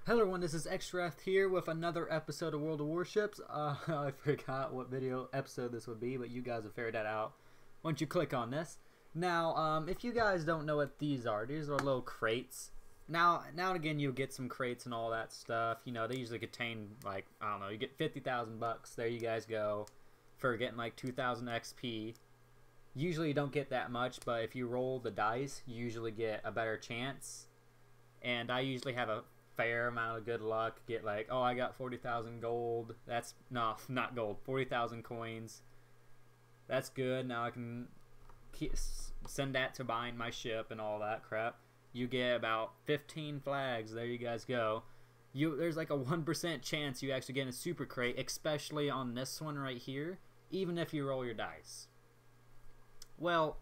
Hello everyone, this is xerwrath here with another episode of World of Warships. I forgot what video episode this would be, but you guys have figured that out once you click on this. Now, if you guys don't know what these are little crates. Now and again you'll get some crates and all that stuff. You know, they usually contain, like, I don't know, you get 50,000 bucks. There you guys go for getting like 2,000 XP. Usually you don't get that much, but if you roll the dice, you usually get a better chance. And I usually have a fair amount of good luck, get like, oh, I got 40,000 gold. That's no, not gold, 40,000 coins. That's good. Now I can send that to buying my ship and all that crap. You get about 15 flags. There you guys go. There's like a 1% chance you actually get a super crate, especially on this one right here, even if you roll your dice. Well,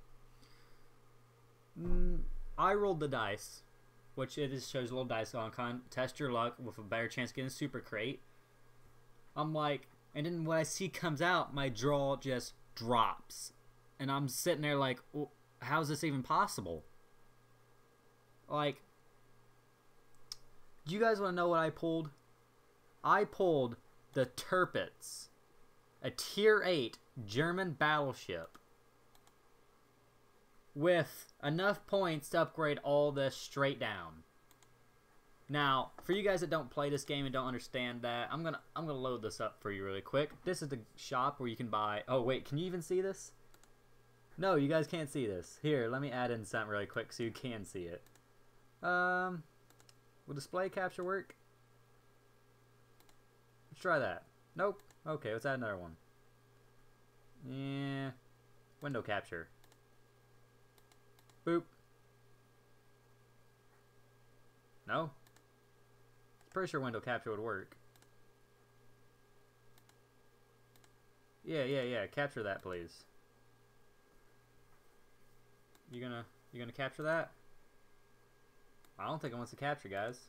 I rolled the dice, which it just shows a little dice on test your luck with a better chance of getting a super crate. I'm like, and then what I see comes out, my draw just drops. And I'm sitting there like, well, how's this even possible? Like, do you guys want to know what I pulled? I pulled the Terpitz, a tier 8 German battleship with enough points to upgrade all this straight down. Now, for you guys that don't play this game and don't understand that, I'm gonna load this up for you really quick. This is the shop where you can buy. Oh wait, can you even see this? No, you guys can't see this. Here, let me add in something really quick so you can see it. Will display capture work? Let's try that. Nope. Okay, let's add another one. Yeah, window capture. Boop. No? Pretty sure window capture would work. Yeah. Capture that, please. You gonna capture that? I don't think it wants to capture, guys.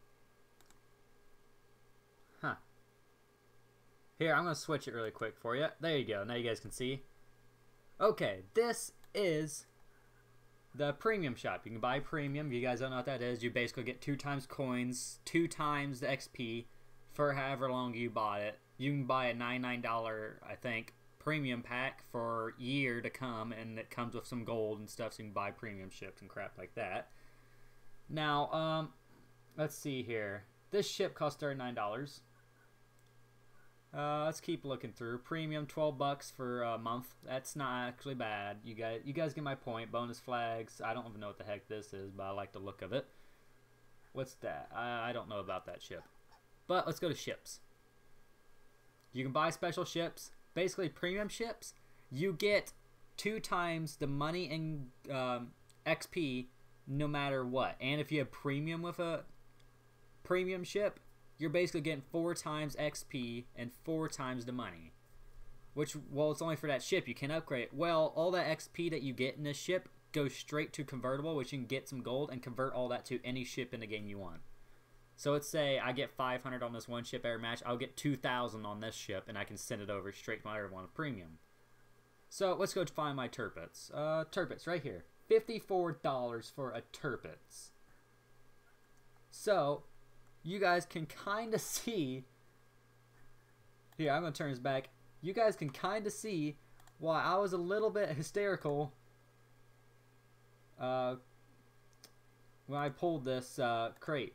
Huh. Here, I'm gonna switch it really quick for you. There you go. Now you guys can see. Okay, this is the premium shop. You can buy premium. If you guys don't know what that is, you basically get 2 times coins, 2 times the XP for however long you bought it. You can buy a $99, I think, premium pack for a year to come, and it comes with some gold and stuff, so you can buy premium ships and crap like that. Now, let's see here. This ship costs $39. Let's keep looking through. Premium, 12 bucks for a month. That's not actually bad. You guys get my point. Bonus flags. I don't even know what the heck this is, but I like the look of it. What's that? I don't know about that ship. But let's go to ships. You can buy special ships. Basically, premium ships. You get 2 times the money and XP no matter what. And if you have premium with a premium ship, you're basically getting 4 times XP and 4 times the money. Which, well, it's only for that ship. You can upgrade. Well, all that XP that you get in this ship goes straight to convertible, which you can get some gold and convert all that to any ship in the game you want. So let's say I get 500 on this one ship every match. I'll get 2,000 on this ship, and I can send it over straight to my other one with premium. So let's go find my Terpitz. Terpitz, right here. $54 for a Terpitz. So you guys can kind of see. Here, I'm going to turn this back. You guys can kind of see why I was a little bit hysterical when I pulled this crate.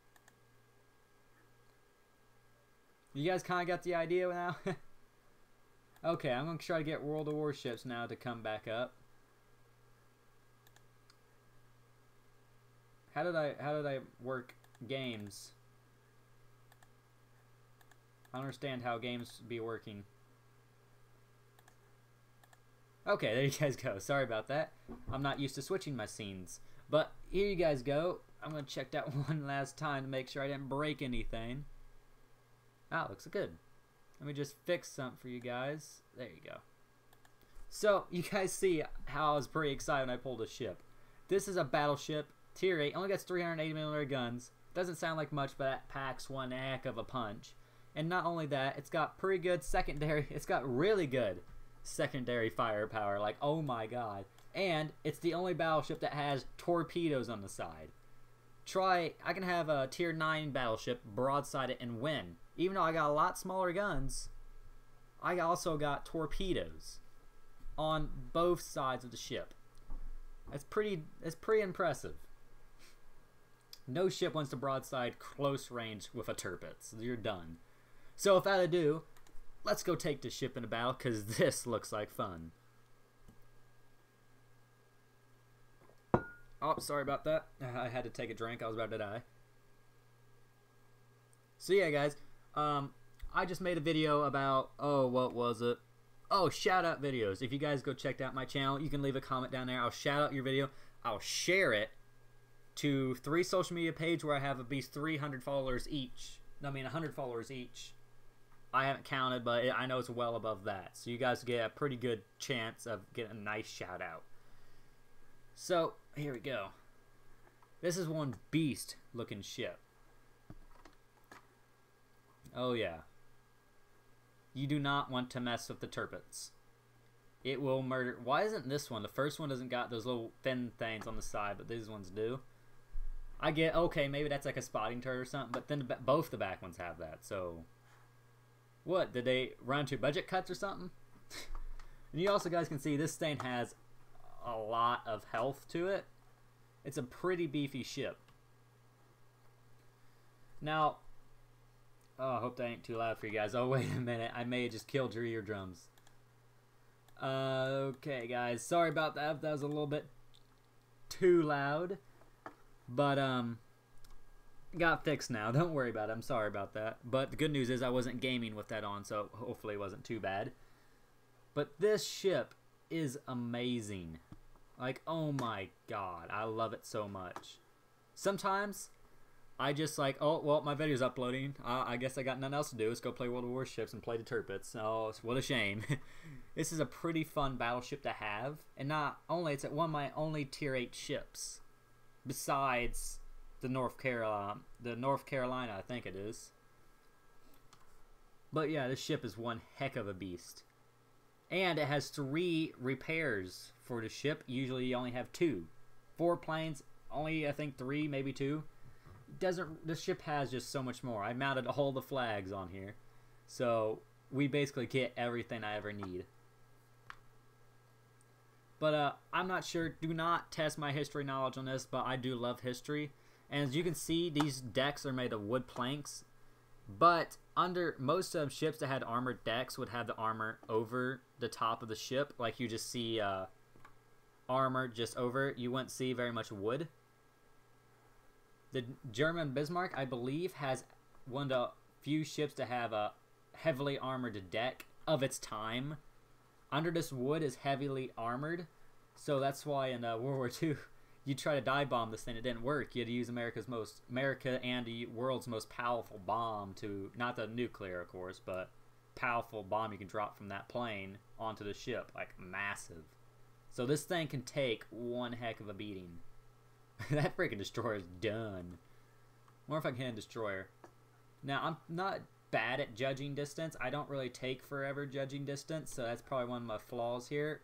You guys kind of got the idea now? Okay, I'm going to try to get World of Warships now to come back up. How did I work games? I don't understand how games be working. Okay, there you guys go. Sorry about that. I'm not used to switching my scenes. But here you guys go. I'm going to check that one last time to make sure I didn't break anything. Ah, looks good. Let me just fix something for you guys. There you go. So, you guys see how I was pretty excited when I pulled a ship. This is a battleship. Tier 8. Only gets 380mm guns. Doesn't sound like much, but that packs one heck of a punch. And not only that, it's got pretty good secondary. It's got really good secondary firepower. Like, oh my god. And it's the only battleship that has torpedoes on the side. I can have a tier 9 battleship broadside it and win. Even though I got a lot smaller guns, I also got torpedoes on both sides of the ship. That's pretty impressive. No ship wants to broadside close range with a terpitz. You're done. So without ado, let's go take the ship into battle, because this looks like fun. Oh, sorry about that. I had to take a drink. I was about to die. So yeah, guys. I just made a video about, what was it? Oh, shout out videos. If you guys go check out my channel, you can leave a comment down there. I'll shout out your video. I'll share it to 3 social media pages where I have at least 300 followers each. I mean, 100 followers each. I haven't counted, but I know it's well above that. So you guys get a pretty good chance of getting a nice shout out. So, here we go. This is one beast looking ship. Oh yeah. You do not want to mess with the terpitz. It will murder. Why isn't this one? The first one doesn't got those little thin things on the side, but these ones do. I get, okay, maybe that's like a spotting turret or something, but then both the back ones have that, so... What, did they run into budget cuts or something? And you also guys can see this thing has a lot of health to it. It's a pretty beefy ship. Now, oh, I hope that ain't too loud for you guys. Oh, wait a minute. I may have just killed your eardrums. Okay, guys. Sorry about that. That was a little bit too loud. But, got fixed now. Don't worry about it. I'm sorry about that. But the good news is I wasn't gaming with that on, so hopefully it wasn't too bad. But this ship is amazing. Like, oh my god. I love it so much. Sometimes I just like, oh, well, my video's uploading. I guess I got nothing else to do. Let's go play World of Warships and play the terpitz. Oh, what a shame. This is a pretty fun battleship to have. And not only, it's one of my only tier 8 ships. Besides the North Carolina, I think it is. But yeah, this ship is one heck of a beast. And it has 3 repairs for the ship. Usually you only have 2. 4 planes, only I think 3, maybe 2. This ship has just so much more. I mounted all the flags on here. So we basically get everything I ever need. But I'm not sure. Do not test my history knowledge on this, but I do love history. And as you can see, these decks are made of wood planks. But under most of ships that had armored decks would have the armor over the top of the ship. Like you just see armor just over it. You wouldn't see very much wood. The German Bismarck, I believe, has one of the few ships to have a heavily armored deck of its time. Under this wood is heavily armored, so that's why in World War II, you try to dive bomb this thing, it didn't work. You had to use America and the world's most powerful bomb to, not the nuclear, of course, but powerful bomb you can drop from that plane onto the ship, like massive. So this thing can take one heck of a beating. That freaking destroyer is done. I wonder if I can hit a destroyer. Now, I'm not bad at judging distance. I don't really take forever judging distance, so that's probably one of my flaws here.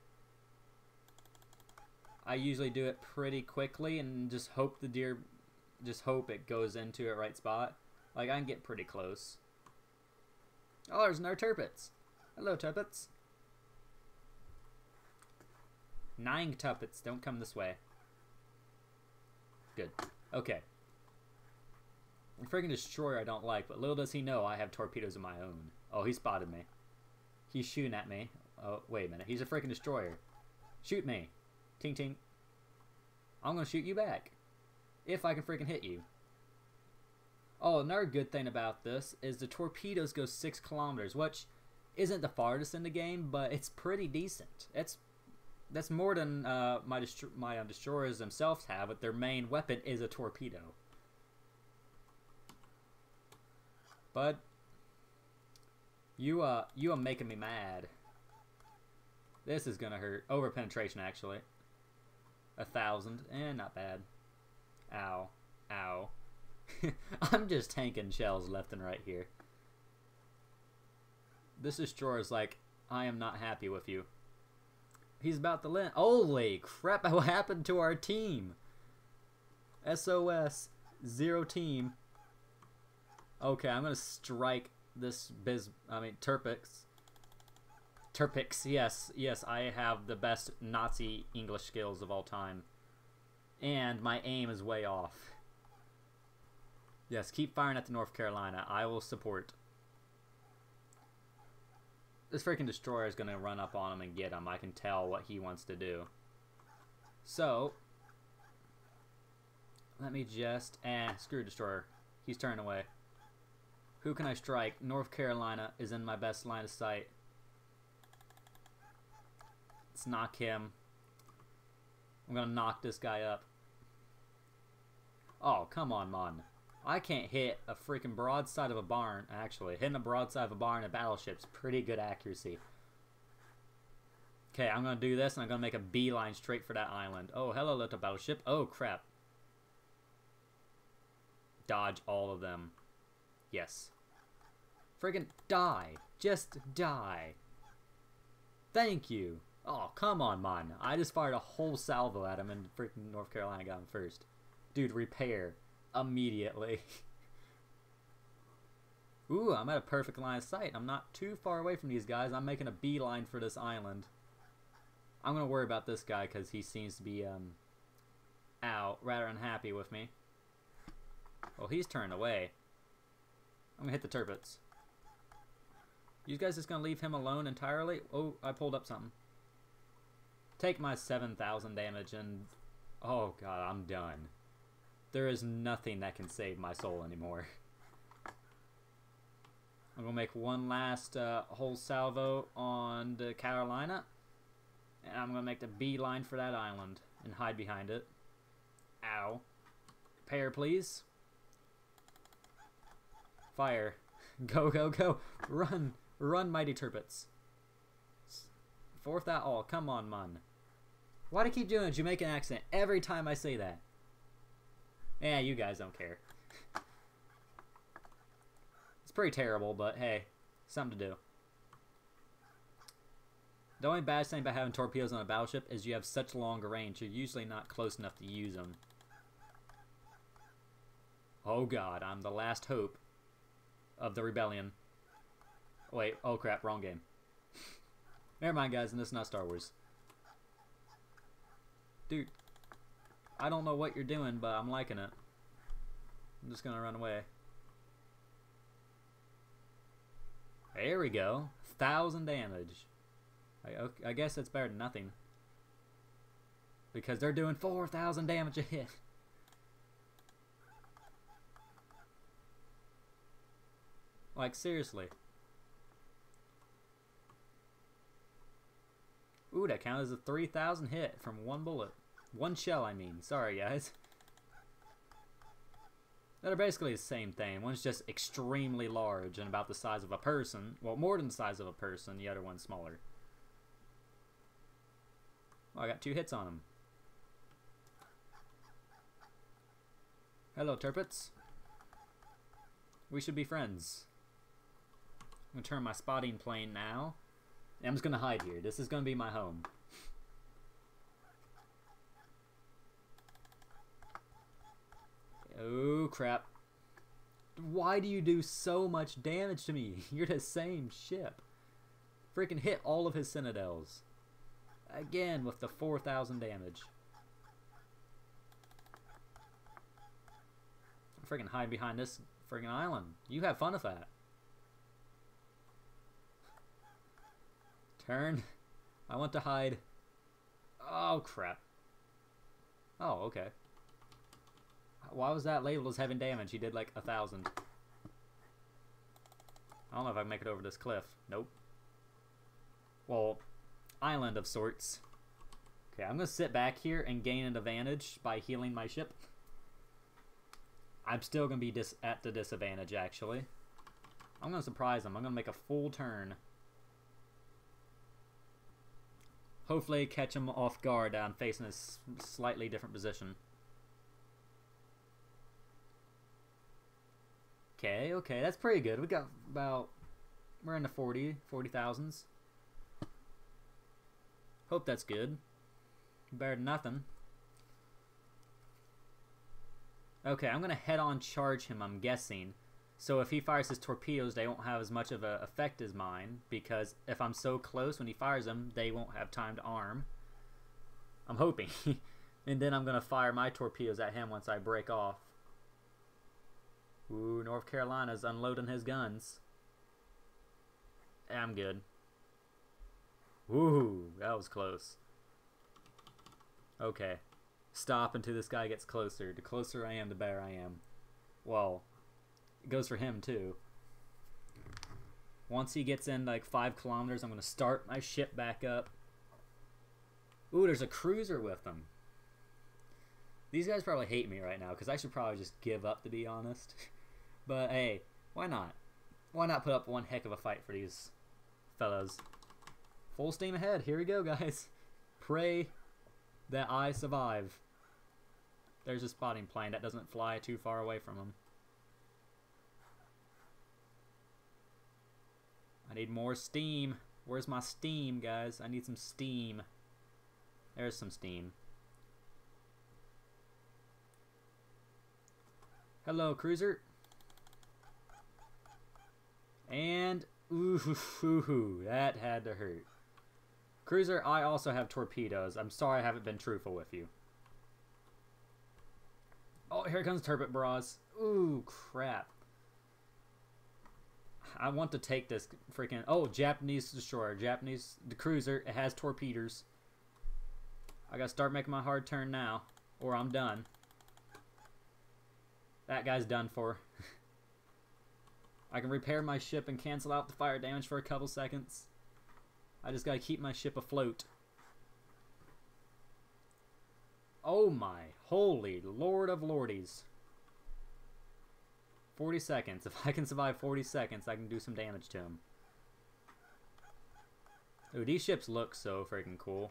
I usually do it pretty quickly and just hope it goes into a right spot. Like, I can get pretty close. Oh, there's another terpitz. Hello, terpitz. 9 terpitz. Don't come this way. Good. Okay. A friggin' destroyer I don't like, but little does he know I have torpedoes of my own. Oh, he spotted me. He's shooting at me. Oh, wait a minute. He's a freaking destroyer. Shoot me. Ting ting. I'm gonna shoot you back. If I can freaking hit you. Oh, another good thing about this is the torpedoes go 6 kilometers, which isn't the farthest in the game, but it's pretty decent. That's more than my destroyers themselves have, but their main weapon is a torpedo. Bud, you are making me mad. This is gonna hurt. Over penetration, actually. 1,000, not bad. Ow, ow. I'm just tanking shells left and right here. This destroyer is like, I am not happy with you. He's about to land. Holy crap, what happened to our team? SOS. Zero team. Okay, I'm gonna strike this terpitz. Terpitz, yes, yes, I have the best Nazi English skills of all time. And my aim is way off. Yes, keep firing at the North Carolina. I will support. This freaking destroyer is going to run up on him and get him. I can tell what he wants to do. So, let me just... screw destroyer. He's turning away. Who can I strike? North Carolina is in my best line of sight. Let's knock him. I'm going to knock this guy up. Oh, come on, man. I can't hit a freaking broadside of a barn. Actually, hitting a broadside of a barn in battleship's pretty good accuracy. Okay, I'm going to do this, and I'm going to make a beeline straight for that island. Oh, hello, little battleship. Oh, crap. Dodge all of them. Yes. Friggin' die. Just die. Thank you. Oh, come on, man. I just fired a whole salvo at him, and freaking North Carolina got him first. Dude, repair. Immediately. Ooh, I'm at a perfect line of sight. I'm not too far away from these guys. I'm making a beeline for this island. I'm going to worry about this guy because he seems to be rather unhappy with me. Well, he's turned away. I'm going to hit the terpitz. You guys just going to leave him alone entirely? Oh, I pulled up something. Take my 7,000 damage and... Oh, God, I'm done. There is nothing that can save my soul anymore. I'm going to make one last whole salvo on the Carolina. And I'm going to make the beeline for that island and hide behind it. Ow. Repair, please. Fire. Go, go, go. Run. Run, mighty terpitz. Fourth out. Oh, come on, man. Why do I keep doing a Jamaican accent every time I say that? Yeah, you guys don't care. It's pretty terrible, but hey, something to do. The only bad thing about having torpedoes on a battleship is you have such long range, you're usually not close enough to use them. Oh god, I'm the last hope of the rebellion. Wait, oh crap, wrong game. Never mind, guys, and this is not Star Wars. Dude. I don't know what you're doing, but I'm liking it. I'm just gonna run away. There we go. 1,000 damage. I guess that's better than nothing. Because they're doing 4,000 damage a hit. Like, seriously. Ooh, that counted as a 3,000 hit from one bullet. One shell, I mean. Sorry, guys. They're basically the same thing. One's just extremely large and about the size of a person. Well, more than the size of a person. The other one's smaller. Oh, I got 2 hits on him. Hello, terpitz. We should be friends. I'm going to turn my spotting plane now. I'm just going to hide here. This is going to be my home. Oh, crap. Why do you do so much damage to me? You're the same ship. Freaking hit all of his citadels. Again, with the 4,000 damage. Freaking hide behind this freaking island. You have fun with that. Turn. I want to hide. Oh, crap. Oh, okay. Why was that labeled as having damage? He did like 1,000. I don't know if I can make it over this cliff. Nope. Well, island of sorts. Okay, I'm going to sit back here and gain an advantage by healing my ship. I'm still going to be at the disadvantage, actually. I'm going to surprise him. I'm going to make a full turn. Hopefully catch him off guard. I'm facing a slightly different position. Okay, okay, that's pretty good. We got about, we're in the 40,000s. Hope that's good. Better than nothing. Okay, I'm going to head-on charge him, I'm guessing. So if he fires his torpedoes, they won't have as much of an effect as mine, because if I'm so close when he fires them, they won't have time to arm. I'm hoping. And then I'm going to fire my torpedoes at him once I break off. Ooh, North Carolina's unloading his guns. I'm good. Ooh, that was close. Okay. Stop until this guy gets closer. The closer I am, the better I am. Well, it goes for him too. Once he gets in like 5 kilometers, I'm going to start my ship back up. Ooh, there's a cruiser with them. These guys probably hate me right now because I should probably just give up, to be honest. But hey, why not? Why not put up one heck of a fight for these fellows? Full steam ahead. Here we go, guys. Pray that I survive. There's a spotting plane that doesn't fly too far away from them. I need more steam. Where's my steam, guys? I need some steam. There's some steam. Hello, cruiser. And ooh, that had to hurt. Cruiser, I also have torpedoes. I'm sorry I haven't been truthful with you. Oh, here comes Turbot Bras. Ooh, crap. I want to take this freaking... Oh, Japanese destroyer. The cruiser. It has torpedoes. I gotta start making my hard turn now, or I'm done. That guy's done for. I can repair my ship and cancel out the fire damage for a couple seconds. I just gotta keep my ship afloat. Oh my holy lord of lordies. 40 seconds. If I can survive 40 seconds, I can do some damage to him. Ooh, these ships look so freaking cool.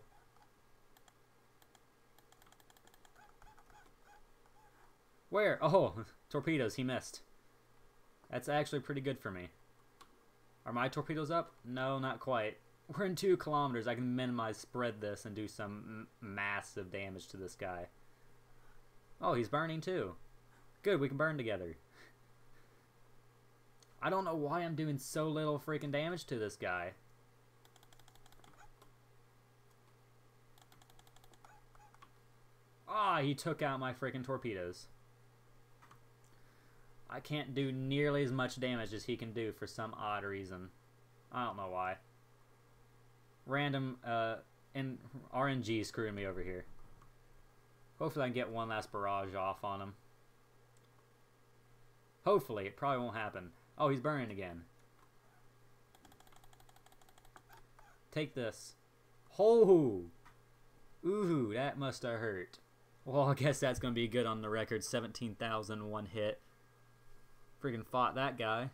Where? Oh, torpedoes. He missed. That's actually pretty good for me. Are my torpedoes up? No, not quite. We're in 2 kilometers. I can minimize, spread this, and do some massive damage to this guy. Oh, he's burning too. Good, we can burn together. I don't know why I'm doing so little freaking damage to this guy. Ah, he took out my freaking torpedoes. I can't do nearly as much damage as he can do for some odd reason. I don't know why. Random RNG screwing me over here. Hopefully I can get one last barrage off on him. Hopefully. It probably won't happen. Oh, he's burning again. Take this. Oh! Ooh, that must have hurt. Well, I guess that's going to be good on the record. 17,000 one hit. Freaking fought that guy.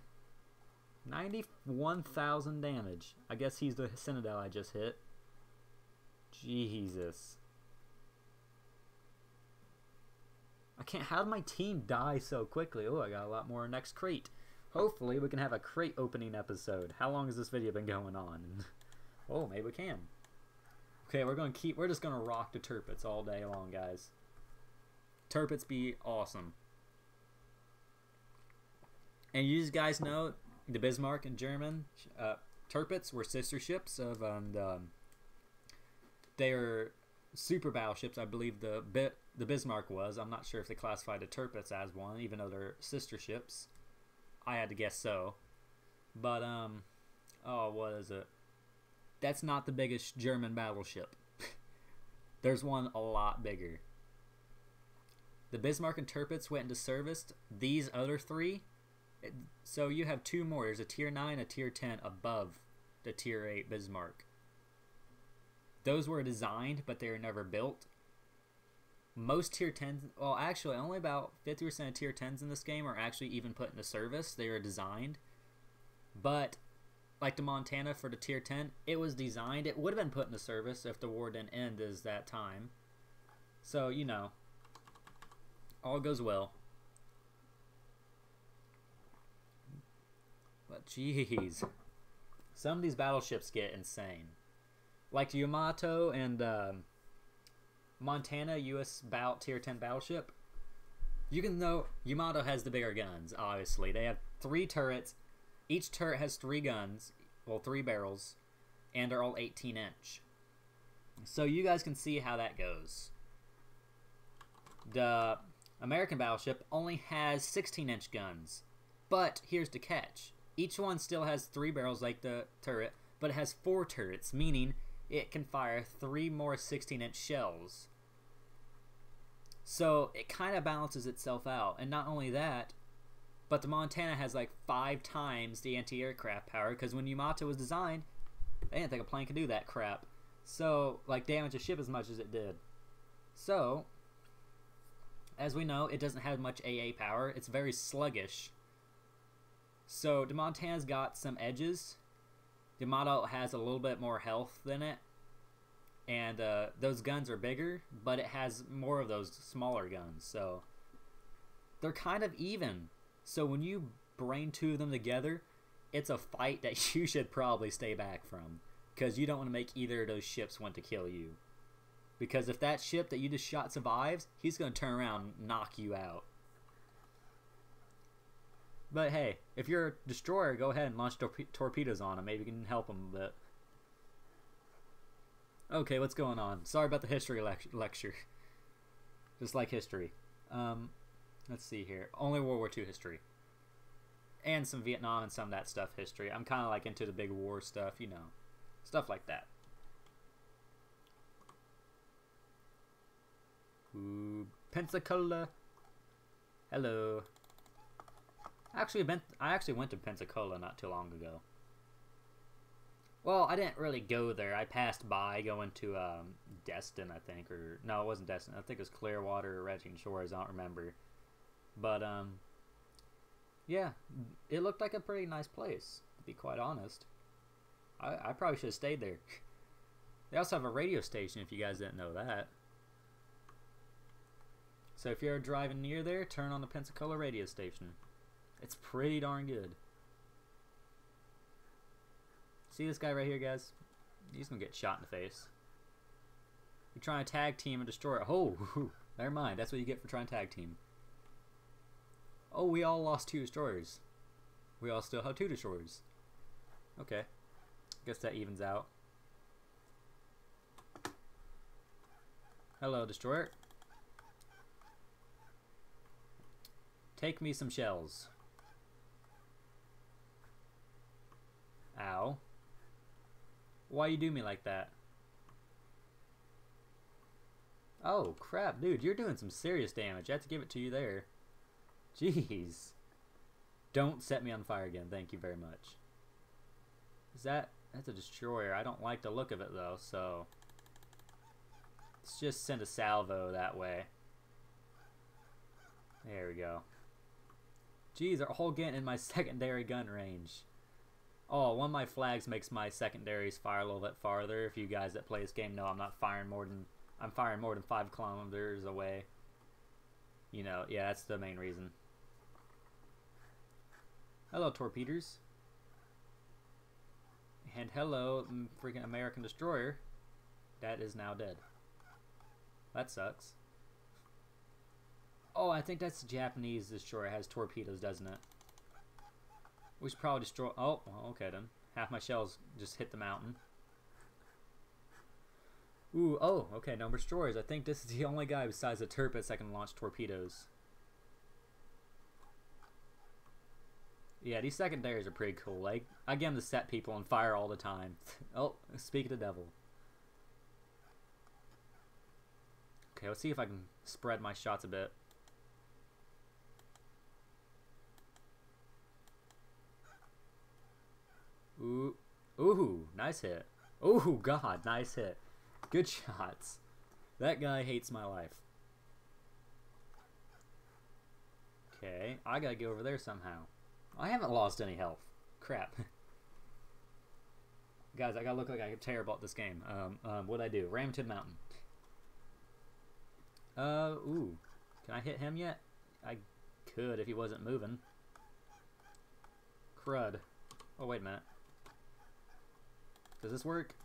91,000 damage. I guess he's the Citadel I just hit. Jesus. I can't... How did my team die so quickly? Oh, I got a lot more next crate. Hopefully we can have a crate opening episode. How long has this video been going on? Oh, maybe we can. Okay, we're just gonna rock the terpitz all day long, guys. Terpitz be awesome. And you guys know the Bismarck in German, terpitz were sister ships of they are super battleships. I believe the Bismarck was. I'm not sure if they classified the terpitz as one, even though they're sister ships. I had to guess so. But oh, what is it? That's not the biggest German battleship. There's one a lot bigger. The Bismarck and terpitz went into service. These other 3. So you have 2 more. There's a tier 9, a tier 10 above the tier 8 Bismarck. Those were designed, but they were never built. Most tier 10s, well, actually, only about 50% of tier 10s in this game are actually even put into service. They are designed. But, like the Montana for the tier 10, it was designed. It would have been put into service if the war didn't end as that time. So, you know, all goes well. But jeez, some of these battleships get insane. Like Yamato and Montana U.S. tier 10 battleship. You can know Yamato has the bigger guns, obviously. They have 3 turrets. Each turret has 3 guns, well, 3 barrels, and they're all 18-inch. So you guys can see how that goes. The American battleship only has 16-inch guns. But here's the catch. Each one still has 3 barrels like the turret, but it has 4 turrets, meaning it can fire 3 more 16-inch shells. So it kind of balances itself out. And not only that, but the Montana has like 5 times the anti-aircraft power, because when Yamato was designed, they didn't think a plane could do that crap. So, like, damage a ship as much as it did. So, as we know, it doesn't have much AA power. It's very sluggish. So, the Montana's got some edges. Yamato has a little bit more health than it. And those guns are bigger, but it has more of those smaller guns. So, they're kind of even. So, when you brain 2 of them together, it's a fight that you should probably stay back from. Because you don't want to make either of those ships want to kill you. Because if that ship that you just shot survives, he's going to turn around and knock you out. But hey, if you're a destroyer, go ahead and launch torpedoes on him. Maybe you can help him a bit. Okay, what's going on? Sorry about the history lecture. Just like history. Let's see here. Only World War II history. And some Vietnam and some of that stuff history. I'm kind of like into the big war stuff, you know. Stuff like that. Ooh, Pensacola. Hello. I actually went to Pensacola not too long ago. Well, I didn't really go there. I passed by going to Destin, I think, or no, it wasn't Destin. I think it was Clearwater or Redding Shores. I don't remember. But yeah, it looked like a pretty nice place, to be quite honest. I probably should have stayed there. They also have a radio station, if you guys didn't know that. So if you're driving near there, turn on the Pensacola radio station. It's pretty darn good. See this guy right here, guys? He's gonna get shot in the face. You're trying to tag team and destroy it. Oh, never mind. That's what you get for trying to tag team. Oh, we all lost 2 destroyers. We all still have 2 destroyers. Okay. Guess that evens out. Hello, destroyer. Take me some shells. Ow. Why you do me like that? Oh, crap, dude. You're doing some serious damage. I have to give it to you there. Jeez. Don't set me on fire again. Thank you very much. That's a destroyer. I don't like the look of it, though, so let's just send a salvo that way. There we go. Jeez, they're all getting in my secondary gun range. Oh, one of my flags makes my secondaries fire a little bit farther. If you guys that play this game know, I'm firing more than 5 kilometers away. You know, yeah, that's the main reason. Hello, torpedoes. And hello, freaking American destroyer. That is now dead. That sucks. Oh, I think that's the Japanese destroyer. It has torpedoes, doesn't it? We should probably destroy... Oh, well, okay then. Half my shells just hit the mountain. Ooh, oh, okay, no destroyers. I think this is the only guy besides the terpitz that can launch torpedoes. Yeah, these secondaries are pretty cool. Like, I get them to set people on fire all the time. Oh, speak of the devil. Okay, let's see if I can spread my shots a bit. Ooh, ooh, nice hit. Ooh, God, nice hit. Good shots. That guy hates my life. Okay, I gotta get over there somehow. I haven't lost any health. Crap. Guys, I gotta look like I'm terrible at this game. What'd I do? Ram to the mountain. Ooh. Can I hit him yet? I could if he wasn't moving. Crud. Oh, wait a minute. Does this work?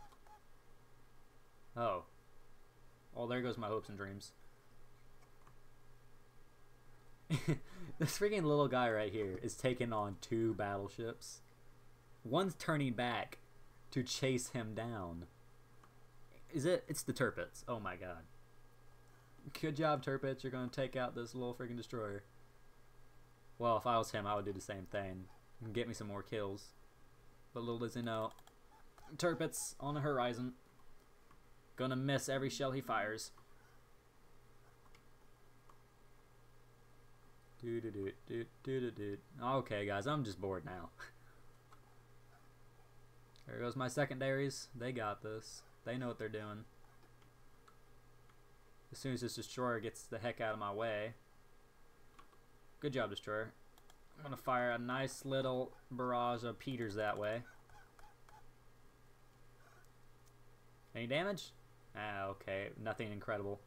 Oh. Well, there goes my hopes and dreams. This freaking little guy right here is taking on 2 battleships. One's turning back to chase him down. Is it? It's the terpitz. Oh my god. Good job, terpitz. You're going to take out this little freaking destroyer. Well, if I was him, I would do the same thing. And get me some more kills. But little does he know, terpitz on the horizon. Gonna miss every shell he fires. Okay, guys, I'm just bored now. There goes my secondaries. They got this. They know what they're doing. As soon as this destroyer gets the heck out of my way. Good job, destroyer. I'm gonna fire a nice little barrage of Peters that way. Any damage? Ah, okay. Nothing incredible.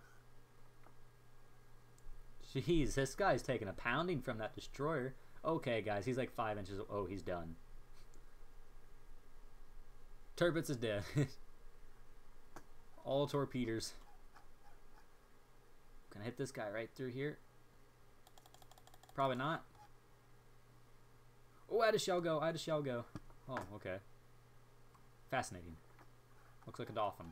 Jeez, this guy's taking a pounding from that destroyer. Okay, guys, he's like 5 inches. Oh, he's done. Terpitz is dead. All torpedoes. Gonna hit this guy right through here. Probably not. Oh, I had a shell go. I had a shell go. Oh, okay. Fascinating. Looks like a dolphin.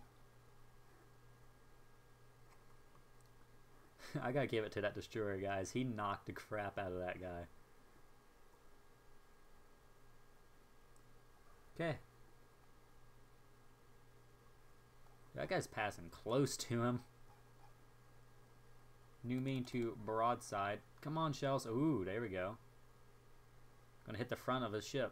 I gotta give it to that destroyer, guys. He knocked the crap out of that guy. Okay. That guy's passing close to him. New mean to broadside. Come on, shells. Ooh, there we go. Gonna hit the front of his ship.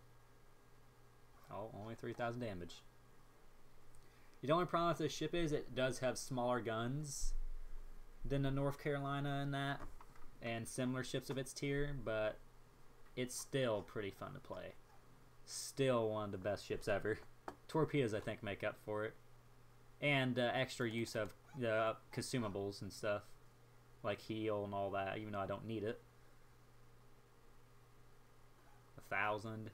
Oh, only 3,000 damage. The only problem with this ship is it does have smaller guns than the North Carolina and that, and similar ships of its tier, but it's still pretty fun to play. Still one of the best ships ever. Torpedoes, I think, make up for it. And extra use of consumables and stuff, like heal and all that, even though I don't need it. 1,000.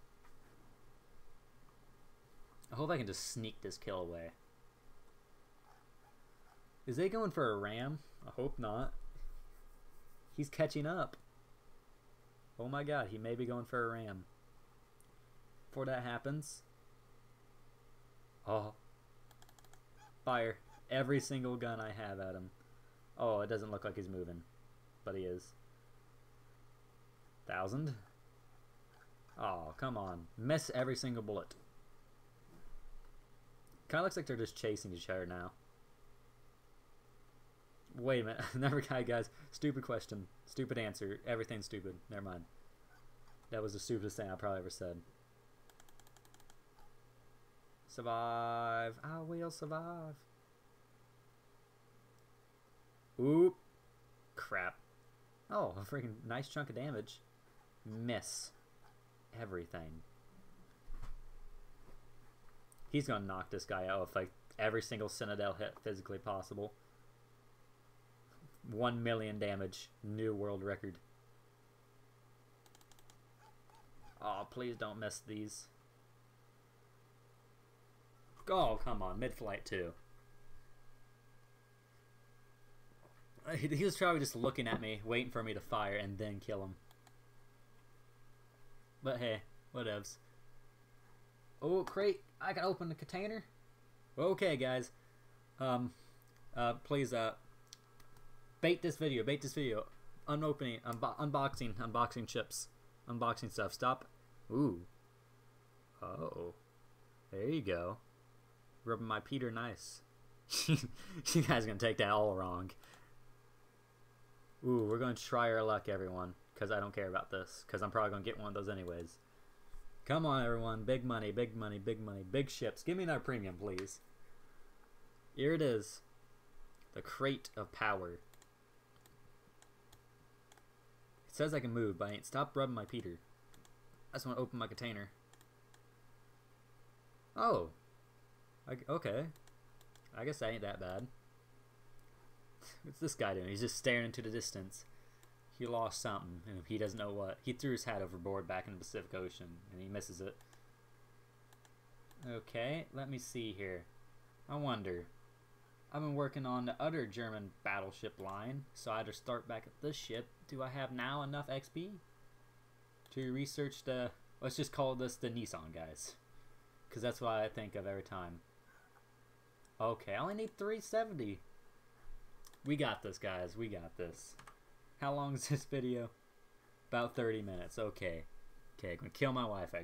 I hope I can just sneak this kill away. Is they going for a ram? I hope not. He's catching up. Oh my god, he may be going for a ram. Before that happens. Oh. Fire every single gun I have at him. Oh, it doesn't look like he's moving. But he is. 1,000. Oh, come on. Miss every single bullet. Kind of looks like they're just chasing each other now. Wait a minute. Never mind, guys. Stupid question. Stupid answer. Everything's stupid. Never mind. That was the stupidest thing I probably ever said. Survive. I will survive. Oop. Crap. Oh, a freaking nice chunk of damage. Miss everything. He's gonna knock this guy out with like every single Citadel hit physically possible. 1 million damage. New world record. Oh, please don't miss these. Oh, come on. Mid-flight, too. He was probably just looking at me, waiting for me to fire, and then kill him. But hey, whatevs. Oh, crate. I can open the container. Okay, guys. Please, bait this video. Bait this video. Unopening, unboxing chips. Unboxing stuff. Stop. Ooh. Oh. There you go. Rubbing my Peter nice. You guys are going to take that all wrong. Ooh, we're going to try our luck, everyone. Because I don't care about this. Because I'm probably going to get one of those anyways. Come on, everyone. Big money, big money, big money. Big ships. Give me another premium, please. Here it is. The crate of power. It says I can move, but I ain't. Stop rubbing my Peter. I just want to open my container. Oh. Okay. I guess that ain't that bad. What's this guy doing? He's just staring into the distance. He lost something, and he doesn't know what. He threw his hat overboard back in the Pacific Ocean, and he misses it. Okay, let me see here. I wonder. I've been working on the other German battleship line, so I had to start back at this ship. Do I have now enough XP to research the... Let's just call this the Nissan, guys. Because that's what I think of every time. Okay, I only need 370. We got this, guys. We got this. How long is this video? About 30 minutes. Okay. Okay, I'm going to kill my Wi-Fi.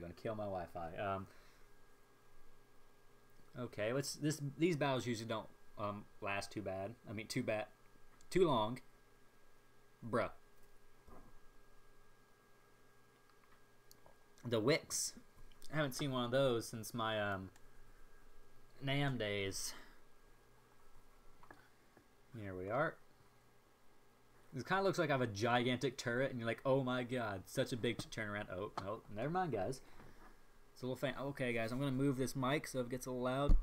Okay, these battles usually don't last too bad. I mean, too long. Bruh. The Wicks. I haven't seen one of those since my NAM days. Here we are. This kind of looks like I have a gigantic turret, and you're like, oh my god, such a big turnaround. Oh, never mind, guys. It's a little faint. Okay, guys, I'm going to move this mic so it gets a little loud.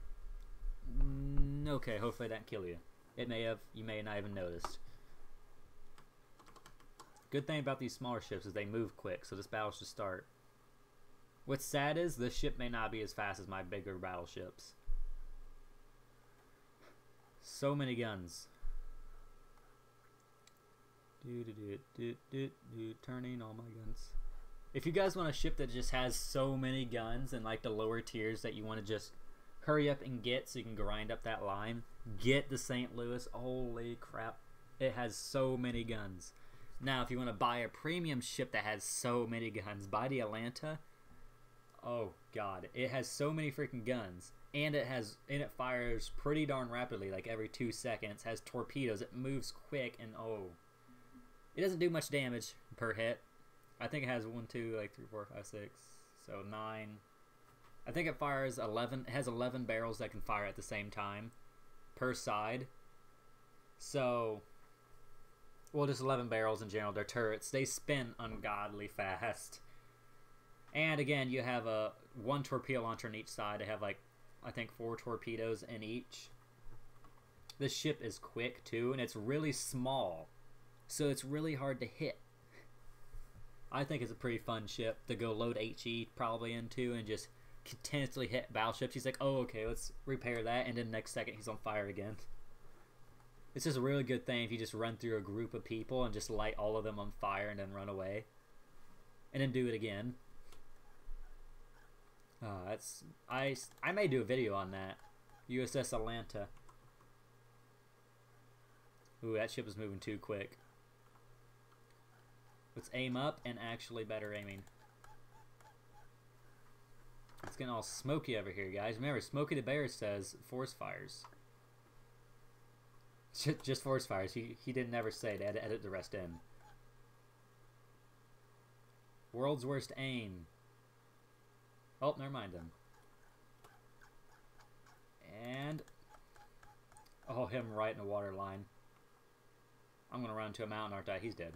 Okay, hopefully that didn't kill you. It may have. You may not even noticed. Good thing about these smaller ships is they move quick, so this battle should start. What's sad is this ship may not be as fast as my bigger battleships. So many guns. Turning all my guns. If you guys want a ship that just has so many guns and like the lower tiers that you want to just hurry up and get so you can grind up that line, get the St. Louis. Holy crap. It has so many guns. Now, if you want to buy a premium ship that has so many guns, buy the Atlanta. Oh god, it has so many freaking guns, and it fires pretty darn rapidly, like every 2 seconds. Has torpedoes. It moves quick, and oh, it doesn't do much damage per hit. I think it has 1, 2, like 3, 4, 5, 6, so 9. I think it fires 11. It has 11 barrels that can fire at the same time per side. So, well, just 11 barrels in general. They're turrets. They spin ungodly fast. And again, you have one torpedo launcher on each side. They have like, I think 4 torpedoes in each. This ship is quick too, and it's really small, so it's really hard to hit. I think it's a pretty fun ship to go load HE probably into and just continuously hit battleships. He's like, oh, okay, let's repair that, and then next second he's on fire again. It's just a really good thing if you just run through a group of people and just light all of them on fire and then run away. And then do it again. I may do a video on that. USS Atlanta. Ooh, that ship is moving too quick. Let's aim up and actually better aiming. It's getting all smoky over here, guys. Remember, Smokey the Bear says force fires. Just force fires. He didn't ever say they had to edit the rest in. World's worst aim. Oh, never mind him. And oh, him right in the water line. I'm gonna run to a mountain, aren't I? He's dead.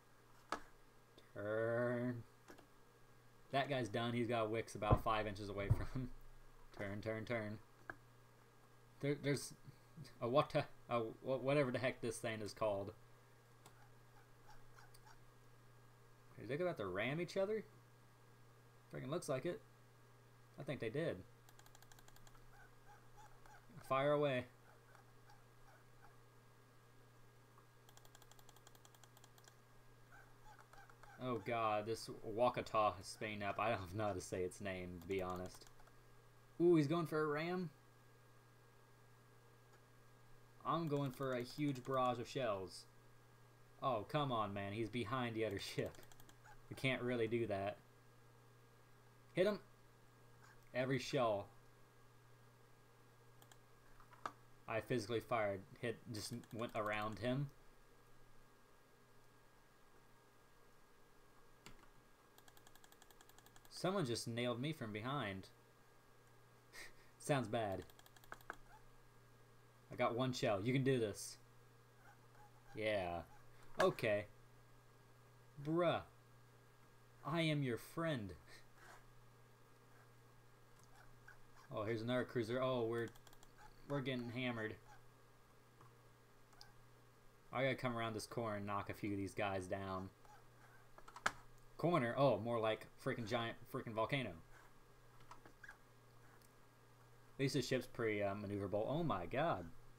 Turn. That guy's done. He's got wicks about 5 inches away from him. Turn, turn, turn. There's a whatever the heck this thing is called. Are they about to ram each other? Freaking looks like it. I think they did. Fire away. Oh god, this Wakata is spinning up. I don't know how to say its name, to be honest. Ooh, he's going for a ram? I'm going for a huge barrage of shells. Oh, come on, man. He's behind the other ship. We can't really do that. Hit him. Every shell I physically fired just went around him. Someone just nailed me from behind. Sounds bad. I got 1 shell. You can do this. Yeah. Okay. Bruh. I am your friend. Oh, here's another cruiser. Oh, we're getting hammered. I gotta come around this corner and knock a few of these guys down. Corner? Oh, more like freaking giant freaking volcano. At least the ship's pretty maneuverable. Oh my god.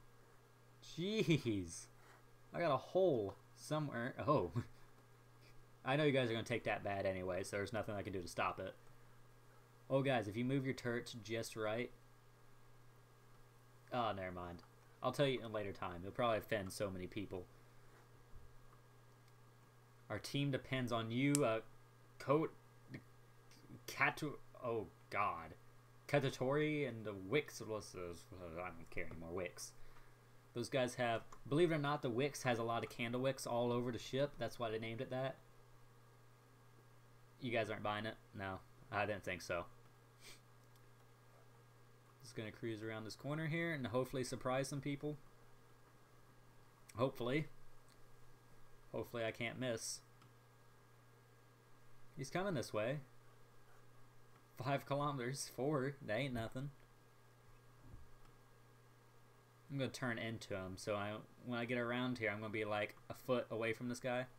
Jeez. I got a hole somewhere. Oh. I know you guys are going to take that bad anyway, so there's nothing I can do to stop it. Oh, guys, if you move your turrets just right... Oh, never mind. I'll tell you in a later time. You'll probably offend so many people. Our team depends on you. Oh, God. Katatori and the Wix. I don't care anymore. Wix. Those guys have... Believe it or not, the Wix has a lot of candle wicks all over the ship. That's why they named it that. You guys aren't buying it? No, I didn't think so. Just gonna cruise around this corner here and hopefully surprise some people. Hopefully. Hopefully I can't miss. He's coming this way. 5 kilometers. 4. That ain't nothing. I'm gonna turn into him, so when I get around here, I'm gonna be like a foot away from this guy.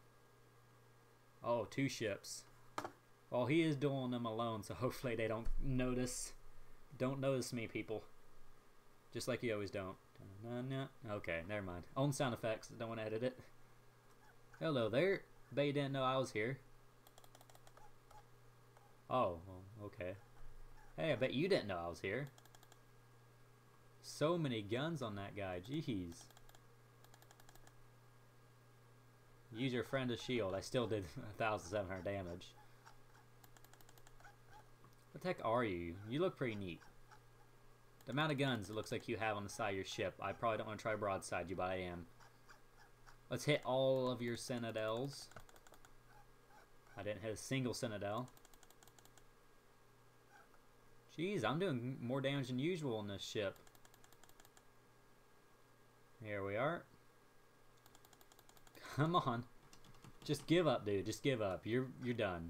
Oh, 2 ships. Well, he is doing them alone, so hopefully they don't notice. Don't notice me, people. Just like you always don't. Okay, never mind. Own sound effects. Don't want to edit it. Hello there. Bet you didn't know I was here. Oh, well, okay. Hey, I bet you didn't know I was here. So many guns on that guy. Jeez. Use your friend as shield. I still did 1,700 damage. What the heck are you? You look pretty neat. The amount of guns it looks like you have on the side of your ship. I probably don't want to try broadside you, but I am. Let's hit all of your citadels. I didn't hit a single citadel. Jeez, I'm doing more damage than usual on this ship. Here we are. Come on. Just give up, dude. Just give up. You're done.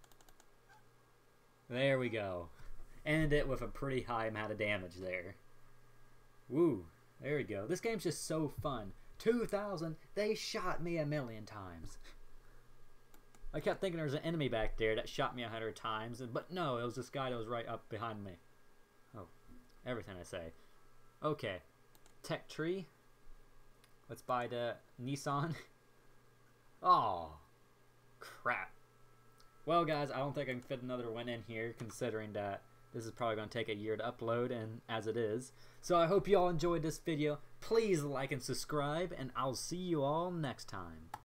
There we go. End it with a pretty high amount of damage there. Woo. There we go. This game's just so fun. 2,000. They shot me 1,000,000 times. I kept thinking there was an enemy back there that shot me 100 times, but no, it was this guy that was right up behind me. Oh, everything I say. Okay. Tech tree. Let's buy the Nissan. Oh, crap. Well, guys, I don't think I can fit another one in here, considering that this is probably going to take a year to upload, and as it is. So I hope you all enjoyed this video. Please like and subscribe, and I'll see you all next time.